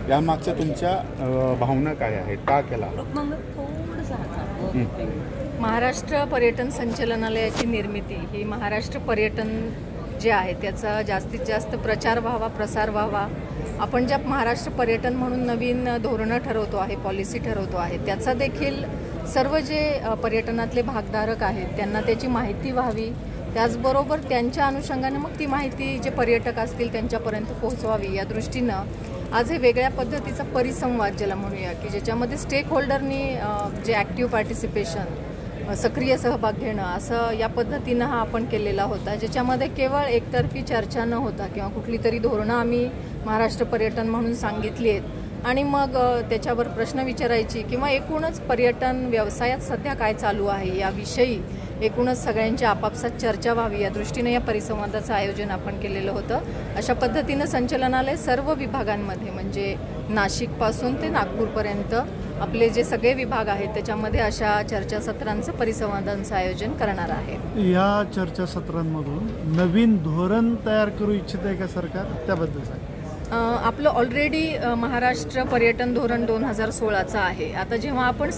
यामागच्या तुमच्या भावना काय आहेत, का केला? महाराष्ट्र पर्यटन संचालनालयाची निर्मिती ही महाराष्ट्र पर्यटन जे आहे त्याचा जास्तीत जास्त प्रचार व्हावा, प्रसार व्हावा. आपण ज्या महाराष्ट्र पर्यटन म्हणून नवीन धोरणं ठरवतो आहे, पॉलिसी ठरवतो आहे, त्याचा देखील सर्व जे पर्यटनातले भागधारक आहेत त्यांना त्याची माहिती व्हावी. त्याचबरोबर त्यांच्या अनुषंगाने मग ती माहिती जे पर्यटक असतील त्यांच्यापर्यंत पोहोचवावी. या दृष्टीनं आज हे वेगळ्या पद्धतीचा परिसंवाद ज्याला म्हणूया की ज्याच्यामध्ये स्टेक होल्डरनी जे ॲक्टिव्ह पार्टिसिपेशन, सक्रिय सहभाग घेणं, असं या पद्धतीनं हा आपण केलेला होता, ज्याच्यामध्ये केवळ एकतर्फी चर्चा न होता किंवा कुठली तरी धोरणं आम्ही महाराष्ट्र पर्यटन म्हणून सांगितली आहेत आणि मग त्याच्यावर प्रश्न विचारायची किंवा एकूणच पर्यटन व्यवसायात सध्या काय चालू आहे याविषयी एकूणच सगळ्यांची आपापसात चर्चा व्हावी या दृष्टीने या परिसंवादाचं आयोजन आपण केलेलं होतं. अशा पद्धतीनं संचालनालय सर्व विभागांमध्ये म्हणजे नाशिकपासून ते नागपूरपर्यंत आपले जे सगळे विभाग आहेत त्याच्यामध्ये अशा चर्चासत्रांचं, परिसंवादांचं आयोजन करणार आहे. या चर्चासत्रांमधून नवीन धोरण तयार करू इच्छित आहे का सरकार, त्याबद्दल सांगा. आपलं ऑलरेडी महाराष्ट्र पर्यटन धोरण 2016चं आहे. आता जेव्हा आपण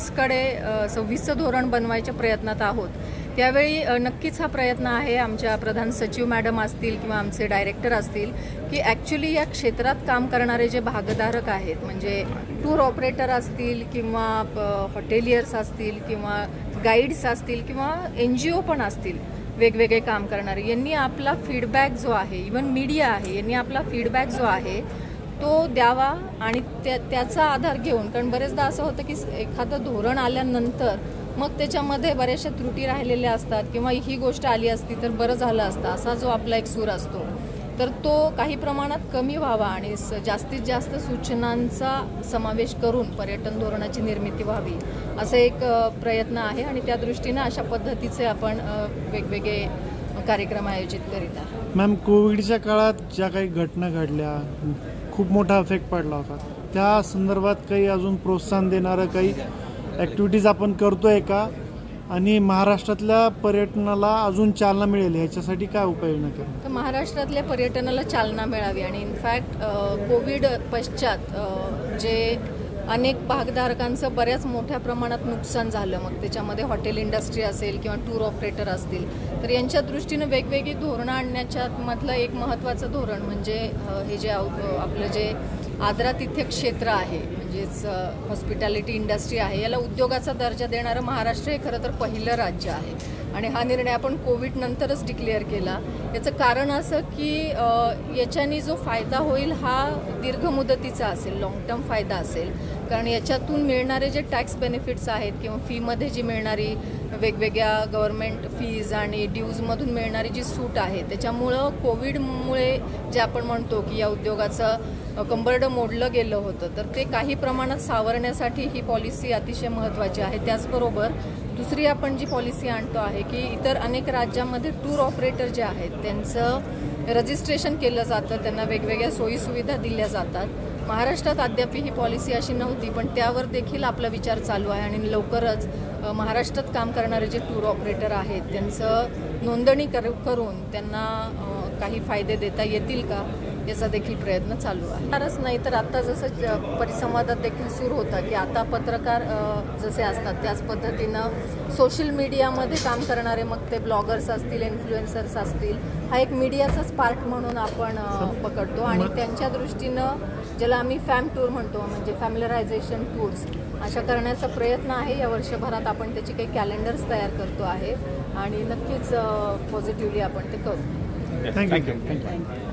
26चं धोरण बनवायच्या प्रयत्नात आहोत त्यावेळी नक्कीच हा प्रयत्न आहे, आमच्या प्रधान सचिव मॅडम असतील किंवा आमचे डायरेक्टर असतील, की ॲक्च्युली या क्षेत्रात काम करणारे जे भागधारक आहेत म्हणजे टूर ऑपरेटर असतील किंवा हॉटेलियर्स असतील किंवा गाईड्स असतील किंवा NGO पण असतील, वेगवेगळे काम करणारे, यांनी आपला फीडबॅक जो आहे, इवन मीडिया आहे, यांनी आपला फीडबॅक जो आहे तो द्यावा आणि त्याचा आधार घेऊन, कारण बरेचदा असं होतं की एखादं धोरण आल्यानंतर मग त्याच्यामध्ये बऱ्याचशा त्रुटी राहिलेल्या असतात किंवा ही गोष्ट आली असती तर बरं झालं असतं असा जो आपला एक सूर असतो, तर तो काही प्रमाणात कमी व्हावा आणि जास्तीत जास्त सूचनांचा समावेश करून पर्यटन धोरणाची निर्मिती व्हावी असं एक प्रयत्न आहे आणि त्या दृष्टीनं अशा पद्धतीचे आपण वेगवेगळे कार्यक्रम आयोजित करीत आहोत. मॅम, कोविडच्या काळात ज्या काही घटना घडल्या, खूप मोठा इफेक्ट पडला होता, त्या संदर्भात काही अजून प्रोत्साहन देणारं काही ॲक्टिव्हिटीज आपण करतोय का आणि महाराष्ट्रातल्या पर्यटनाला अजून चालना मिळेल याच्यासाठी काय उपाययोजना केल्या? तर महाराष्ट्रातल्या पर्यटनाला चालना मिळावी आणि इनफॅक्ट कोविड पश्चात जे अनेक भागधारकांचं बऱ्याच मोठ्या प्रमाणात नुकसान झालं, मग त्याच्यामध्ये हॉटेल इंडस्ट्री असेल किंवा टूर ऑपरेटर असतील, तर यांच्या दृष्टीनं वेगवेगळी धोरणं आणण्याच्या मधलं एक महत्त्वाचं धोरण म्हणजे हे जे आपलं जे आदरातिथ्य क्षेत्र आहे म्हणजेच हॉस्पिटॅलिटी इंडस्ट्री आहे, याला उद्योगाचा दर्जा देणारं महाराष्ट्र हे खरं तर पहिलं राज्य आहे आणि हा निर्णय आपण कोविड नंतरच डिक्लेअर केला. याचं कारण असं की याच्याने जो फायदा होईल हा दीर्घ मुदतीचा असेल, लाँग टर्म फायदा असेल, कारण याच्यातून मिळणारे जे टॅक्स बेनिफिट्स आहेत किंवा फीमध्ये जी मिळणारी वेगवेगळ्या गव्हर्नमेंट फीज आणि ड्यूजमधून मिळणारी जी सूट आहे त्याच्यामुळं कोविडमुळे जे आपण म्हणतो की या उद्योगाचं कंबरडं मोडलं गेलं होतं, तर ते काही प्रमाणात सावरण्यासाठी ही पॉलिसी अतिशय महत्त्वाची आहे. त्याचबरोबर दुसरी आपण जी पॉलिसी आणतो आहे की इतर अनेक राज्यांमध्ये टूर ऑपरेटर जे आहेत त्यांचं रजिस्ट्रेशन केलं जातं, त्यांना वेगवेगळ्या सोयीसुविधा दिल्या जातात. महाराष्ट्रात अद्याप ही पॉलिसी अशी नव्हती, पण त्यावर देखील आपला विचार चालू आहे आणि लवकरच महाराष्ट्रात काम करणारे जे टूर ऑपरेटर आहेत त्यांचं नोंदणी करून त्यांना काही फायदे देता येतील का याचा देखील प्रयत्न चालू आहे. फारच नाही तर आता जसं परिसंवादात देखील सुरू होता की आता पत्रकार जसे असतात त्याच पद्धतीनं सोशल मीडियामध्ये काम करणारे, मग ते ब्लॉगर्स असतील, इन्फ्लुएन्सर्स असतील, हा एक मीडियाचाच पार्ट म्हणून आपण पकडतो आणि त्यांच्या दृष्टीनं ज्याला आम्ही फॅम टूर म्हणतो म्हणजे फॅमिलरायझेशन टूर्स अशा करण्याचा प्रयत्न आहे. या वर्षभरात आपण त्याची काही कॅलेंडर्स तयार करतो आहे आणि नक्कीच पॉझिटिव्हली आपण ते करू. थँक्यू.